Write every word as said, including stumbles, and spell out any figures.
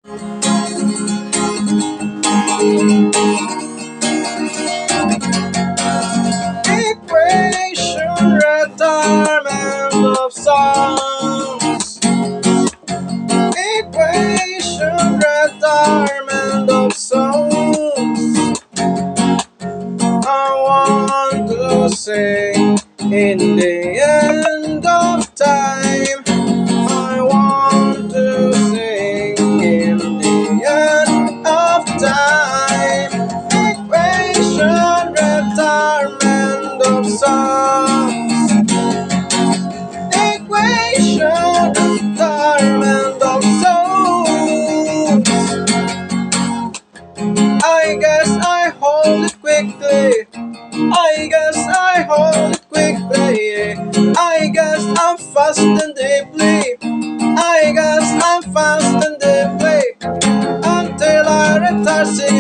Equation retirement of songs. Equation retirement of songs. I want to sing in the end of time. I want to sing in the end of time. Equation retirement of songs. Equation retirement of songs. I guess I hold it quickly. I guess I hold it quickly. I guess I'm fast and deeply. I guess I'm fast and deeply until I retire.